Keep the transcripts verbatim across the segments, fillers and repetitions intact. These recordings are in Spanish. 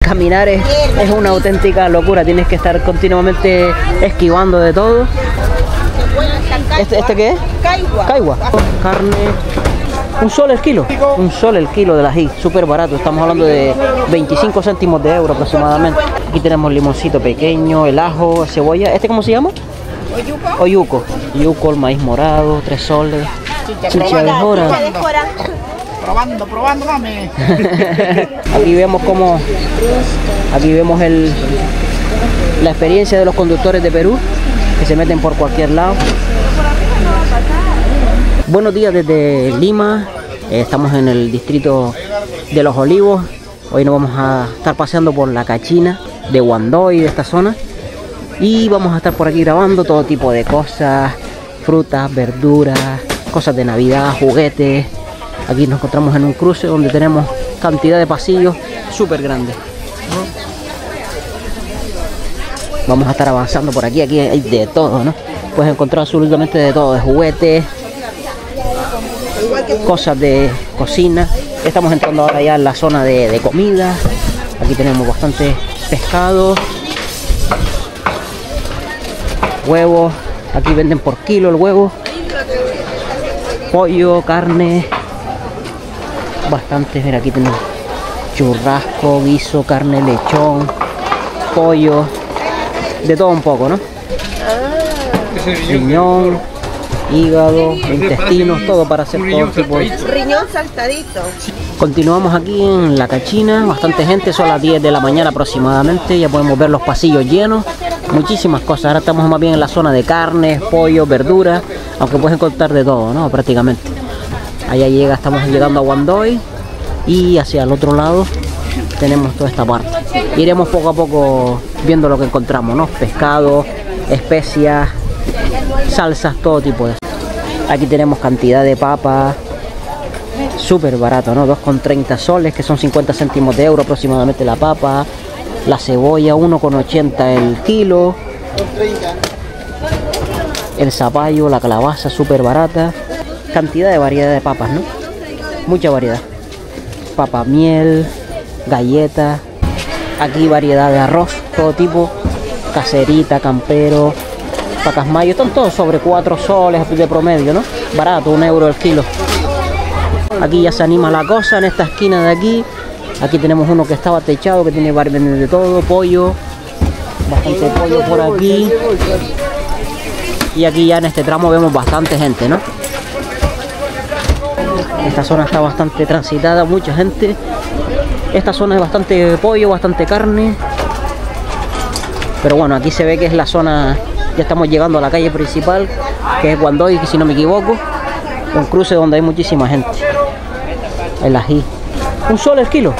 caminar es, es una auténtica locura, tienes que estar continuamente esquivando de todo. ¿Este, este qué es? Caigua. Caigua. Carne, un sol el kilo, un sol el kilo del ají, súper barato, estamos hablando de veinticinco céntimos de euro aproximadamente. Aquí tenemos limoncito pequeño, el ajo, cebolla, ¿este cómo se llama? Oyuco. Oyuco. Oyuco, el maíz morado, tres soles. Chicha de jora. Probando, probando, mami. Aquí vemos cómo, aquí vemos el, la experiencia de los conductores de Perú, que se meten por cualquier lado. Buenos días desde Lima, eh, estamos en el distrito de Los Olivos. Hoy nos vamos a estar paseando por la Cachina de Huandoy, de esta zona. Y vamos a estar por aquí grabando todo tipo de cosas, frutas, verduras, cosas de Navidad, juguetes. Aquí nos encontramos en un cruce donde tenemos cantidad de pasillos súper grandes. Vamos a estar avanzando por aquí, aquí hay de todo, ¿no? Puedes encontrar absolutamente de todo, de juguetes, cosas de cocina. Estamos entrando ahora ya en la zona de, de comida. Aquí tenemos bastante pescado, huevos. Aquí venden por kilo el huevo, pollo, carne, bastante. Mira, aquí tenemos churrasco, guiso, carne, lechón, pollo, de todo un poco, ¿no? Riñón, hígado, intestinos, todo para hacer todo tipo de... Riñón saltadito. Continuamos aquí en la Cachina, bastante gente, son las diez de la mañana aproximadamente, ya podemos ver los pasillos llenos, muchísimas cosas. Ahora estamos más bien en la zona de carnes, pollo, verduras, aunque puedes encontrar de todo, ¿no? Prácticamente. Allá llega, estamos llegando a Huandoy y hacia el otro lado tenemos toda esta parte. Iremos poco a poco viendo lo que encontramos, ¿no? Pescado, especias, salsas, todo tipo de... Aquí tenemos cantidad de papas, súper barato, ¿no? dos con treinta soles, que son cincuenta céntimos de euro aproximadamente la papa. La cebolla, uno con ochenta el kilo. El zapallo, la calabaza, súper barata. Cantidad de variedad de papas, ¿no? Mucha variedad. Papa miel, galletas. Aquí variedad de arroz, todo tipo. Caserita, campero, pacas mayo, están todos sobre cuatro soles de promedio, ¿no? Barato, un euro el kilo. Aquí ya se anima la cosa en esta esquina de aquí. Aquí tenemos uno que estaba techado, que tiene varios de todo, pollo, bastante pollo por aquí. Y aquí ya en este tramo vemos bastante gente, ¿no? Esta zona está bastante transitada, mucha gente. Esta zona es bastante pollo, bastante carne. Pero bueno, aquí se ve que es la zona, ya estamos llegando a la calle principal, que es Huandoy, si no me equivoco. Un cruce donde hay muchísima gente. El ají. Un sol el kilo.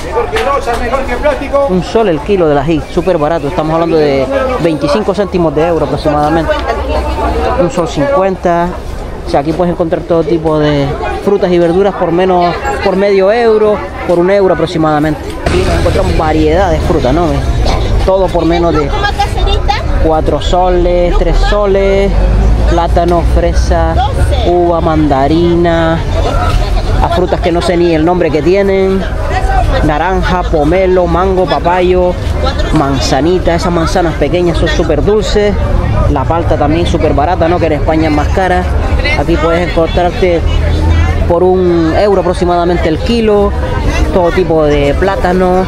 Un sol el kilo del ají, súper barato. Estamos hablando de veinticinco céntimos de euro aproximadamente. Un sol cincuenta. O sea, aquí puedes encontrar todo tipo de frutas y verduras por menos, por medio euro, por un euro aproximadamente. Aquí encontramos variedad de frutas, ¿no? Todo por menos de cuatro soles, tres soles, plátano, fresa, uva, mandarina, a frutas que no sé ni el nombre que tienen, naranja, pomelo, mango, papayo, manzanita. Esas manzanas pequeñas son súper dulces. La palta también súper barata, ¿no? Que en España es más cara. Aquí puedes encontrarte por un euro aproximadamente el kilo. Todo tipo de plátano,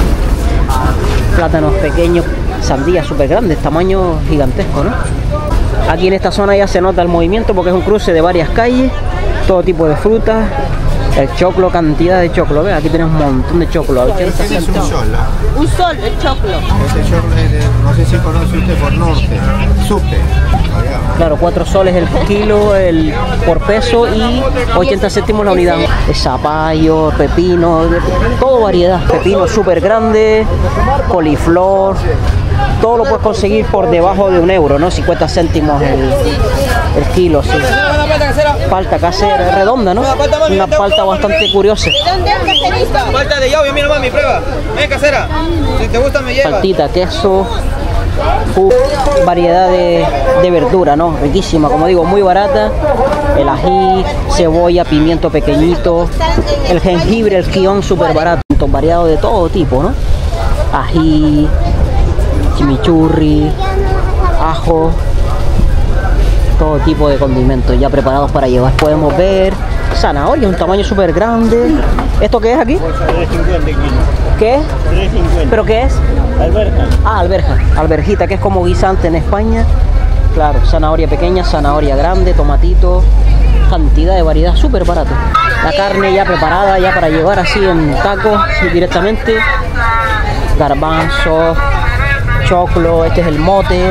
plátanos pequeños, sandías súper grandes, tamaño gigantesco, ¿no? Aquí en esta zona ya se nota el movimiento porque es un cruce de varias calles, todo tipo de frutas. El choclo, cantidad de choclo, ¿ves? Aquí tenemos un montón de choclo. ochenta centavos. Un sol. Un sol el choclo. Ese choclo es de, no sé si conoce usted por norte, subte. Claro, cuatro soles el kilo el, por peso y ochenta céntimos la unidad. El zapallo, pepino, todo variedad. Pepino súper grande, coliflor. Todo lo puedes conseguir por debajo de un euro, ¿no? cincuenta céntimos el, el kilo, sí. Palta casera, es redonda, ¿no? Una palta bastante curiosa. ¿De dónde es caserita? Palta de llave, mira mami, prueba. Ven casera. Si te gusta me lleva. Paltita, queso, uh, variedad de, de verdura, ¿no? Riquísima, como digo, muy barata. El ají, cebolla, pimiento pequeñito, el jengibre, el quión súper barato, variado de todo tipo, ¿no? ají, chimichurri, ajo, todo tipo de condimentos ya preparados para llevar. Podemos ver zanahoria, un tamaño súper grande. ¿Esto qué es aquí? tres cincuenta kilos. ¿Qué es? tres cincuenta. ¿Pero qué es? Alberja. Ah, alberja, alberjita, que es como guisante en España. Claro, zanahoria pequeña, zanahoria grande, tomatito, cantidad de variedad, súper barato. La carne ya preparada, ya para llevar así en tacos directamente. Garbanzo, choclo, este es el mote.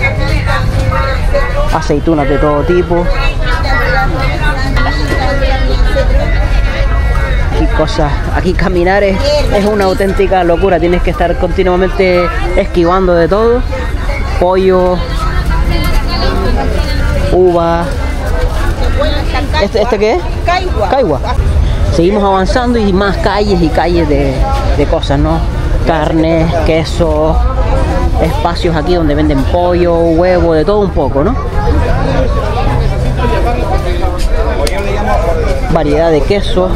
Aceitunas de todo tipo. Y cosas, aquí caminar es, es una auténtica locura, tienes que estar continuamente esquivando de todo. Pollo, uva. ¿Este, ¿Este qué es? Caigua. Caigua. Seguimos avanzando y más calles y calles de, de cosas, ¿no? Carne, queso, espacios aquí donde venden pollo, huevo, de todo un poco, ¿no? Variedad de quesos,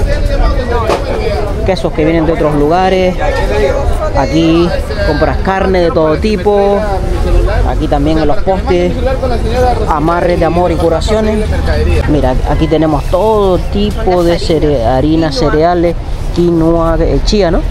quesos que vienen de otros lugares. Aquí compras carne de todo tipo. Aquí también en los postes, amarres de amor y curaciones. Mira, aquí tenemos todo tipo de cere harinas, cereales, quinoa, eh, chía, ¿no?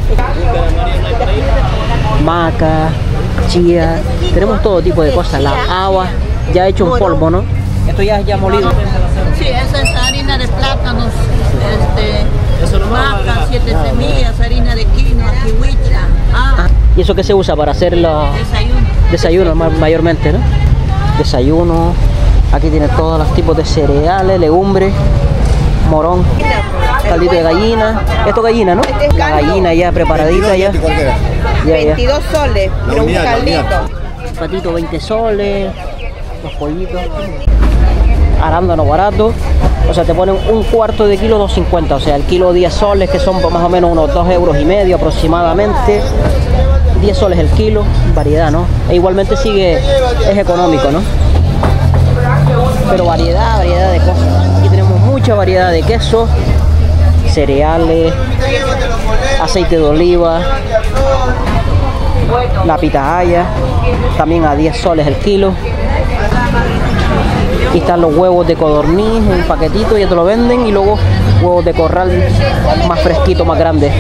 Maca, chía. Tenemos todo tipo de cosas. La haba ya hecho en polvo, ¿no? Esto ya es ya molido. Sí, esa es harina de plátanos, este, maca, siete semillas, harina de quinoa, kiwicha. Ah, Ah, ¿y eso qué se usa para hacer los desayuno. desayunos ma- mayormente, ¿no? Desayuno. Aquí tiene todos los tipos de cereales, legumbres, morón, caldito de gallina. Esto es gallina, ¿no? Este es La caldo. gallina ya preparadita ya. Cualquiera. Ya, ya. veintidós soles, pero un unidad, la unidad. caldito. Patito veinte soles, los pollitos, arándano barato, o sea te ponen un cuarto de kilo dos cincuenta, o sea el kilo diez soles, que son más o menos unos dos euros y medio aproximadamente. Diez soles el kilo, variedad, ¿no? E igualmente sigue, es económico, ¿no? Pero variedad, variedad de cosas. Aquí tenemos mucha variedad de quesos, cereales, aceite de oliva, la pitahaya, también a diez soles el kilo. Aquí están los huevos de codorniz en paquetito, ya te lo venden, y luego huevos de corral más fresquitos, más grandes.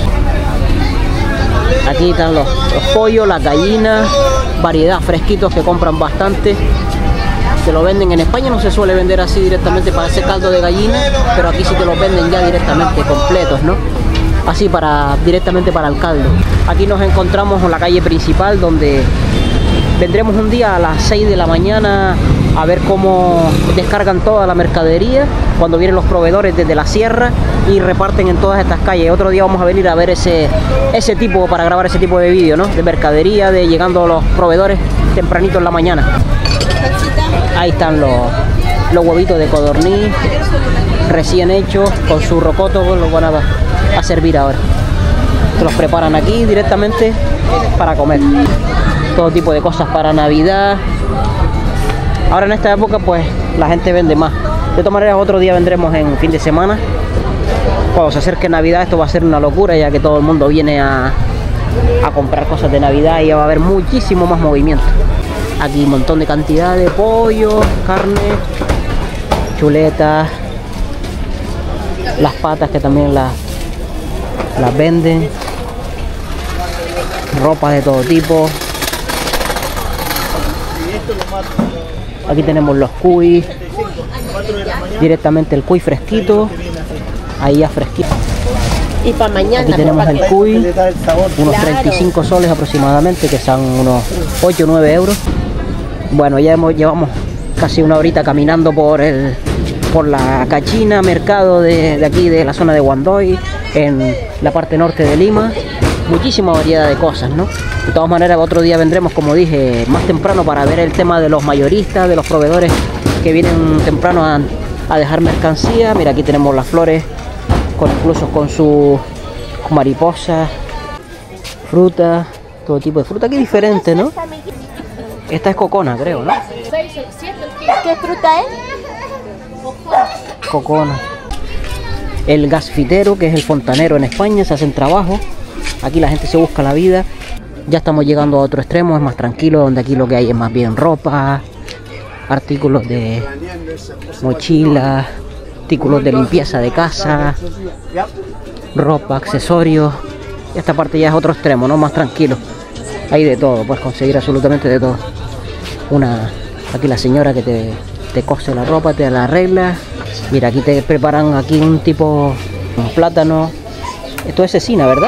Aquí están los, los pollos, las gallinas, variedad, fresquitos que compran bastante. Se lo venden en España, no se suele vender así directamente para hacer caldo de gallina, pero aquí sí te lo venden ya directamente completos, ¿no? Así para directamente para el caldo. Aquí nos encontramos en la calle principal, donde vendremos un día a las seis de la mañana a ver cómo descargan toda la mercadería cuando vienen los proveedores desde la sierra y reparten en todas estas calles. Otro día vamos a venir a ver ese, ese tipo, para grabar ese tipo de vídeo, ¿no? De mercadería, de llegando los proveedores tempranito en la mañana. Ahí están los, los huevitos de codorniz recién hechos con su rocoto, pues los van a, a servir ahora. Se los preparan aquí directamente para comer. Todo tipo de cosas para Navidad. Ahora en esta época pues la gente vende más. De todas maneras otro día vendremos en fin de semana. Cuando se acerque Navidad esto va a ser una locura, ya que todo el mundo viene a, a comprar cosas de Navidad y ya va a haber muchísimo más movimiento. Aquí un montón de cantidad de pollo, carne, chuletas, las patas que también las, las venden, ropa de todo tipo. Aquí tenemos los cuy, directamente el cuy fresquito, ahí ya fresquito. Y para mañana. Aquí tenemos el cuy, unos treinta y cinco soles aproximadamente, que son unos ocho o nueve euros. Bueno, ya hemos, llevamos casi una horita caminando por el por la Cachina, mercado de, de aquí, de la zona de Huandoy, en la parte norte de Lima. Muchísima variedad de cosas, ¿no? De todas maneras, otro día vendremos, como dije, más temprano para ver el tema de los mayoristas, de los proveedores que vienen temprano a, a dejar mercancía. Mira, aquí tenemos las flores, con, incluso con sus mariposas, fruta, todo tipo de fruta. Aquí diferente, ¿no? Esta es cocona, creo, ¿no? ¿Qué fruta es? Cocona. El gasfitero, que es el fontanero en España, se hacen trabajo. aquí la gente se busca la vida. Ya estamos llegando a otro extremo, es más tranquilo, donde aquí lo que hay es más bien ropa, artículos de mochila, artículos de limpieza de casa, ropa, accesorios. Esta parte ya es otro extremo, ¿no? Más tranquilo. Hay de todo, puedes conseguir absolutamente de todo. Una, aquí la señora que te, te cose la ropa, te la arregla. Mira, aquí te preparan aquí un tipo, un plátano. Esto es cecina, ¿verdad?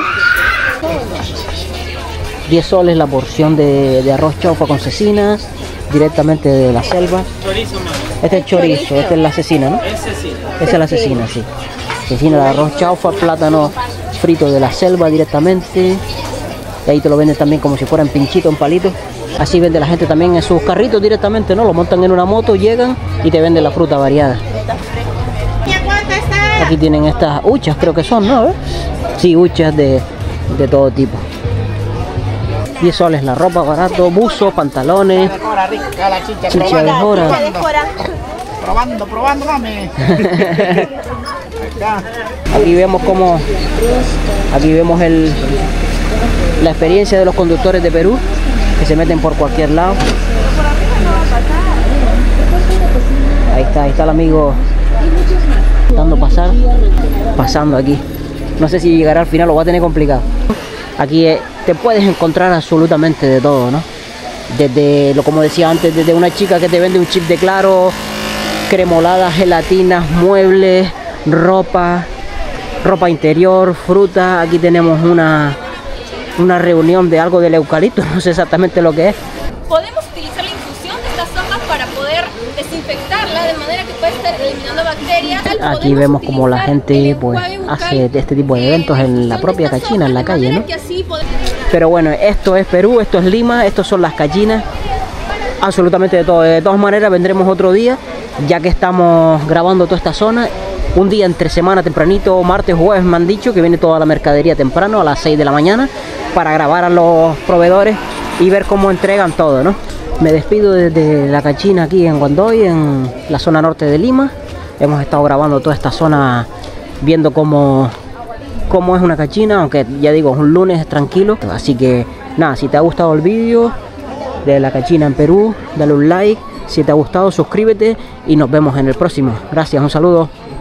diez soles la porción de, de arroz chaufa con cecinas, directamente de la selva. Este es el chorizo, esta es la cecina, ¿no? Esa es la cecina, sí. Cecina de arroz chaufa, plátano frito de la selva directamente. Y ahí te lo venden también como si fueran pinchitos, en palitos. Así vende la gente también en sus carritos directamente, ¿no? Lo montan en una moto, llegan y te venden la fruta variada. Aquí tienen estas huchas, creo que son, ¿no? Sí, huchas de, de todo tipo. diez soles la ropa, barato, buzos, pantalones, chicha de jora. Probando, probando, mami. Aquí vemos como, aquí vemos el, la experiencia de los conductores de Perú, que se meten por cualquier lado. Ahí está, ahí está el amigo dando pasar, pasando aquí. No sé si llegará al final, lo va a tener complicado. Aquí eh, te puedes encontrar absolutamente de todo, ¿no? Desde, lo como decía antes, desde una chica que te vende un chip de Claro, cremoladas, gelatinas, muebles, ropa, ropa interior, fruta. Aquí tenemos una, una reunión de algo del eucalipto, no sé exactamente lo que es. Podemos utilizar la infusión de estas hojas para poder desinfectarla de manera que pueda estar eliminando bacterias. Aquí vemos como la gente pues hace este tipo de eventos en la propia cachina, en la calle, ¿no? Pero bueno, esto es Perú, esto es Lima, estos son las cachinas, absolutamente de todo. De todas maneras vendremos otro día, ya que estamos grabando toda esta zona. Un día entre semana tempranito, martes, jueves me han dicho que viene toda la mercadería temprano a las seis de la mañana para grabar a los proveedores y ver cómo entregan todo, ¿no? Me despido desde la cachina aquí en Guandoy, en la zona norte de Lima. Hemos estado grabando toda esta zona, viendo cómo, cómo es una cachina, aunque ya digo, es un lunes tranquilo. Así que nada, si te ha gustado el vídeo de la cachina en Perú, dale un like. Si te ha gustado, suscríbete y nos vemos en el próximo. Gracias, un saludo.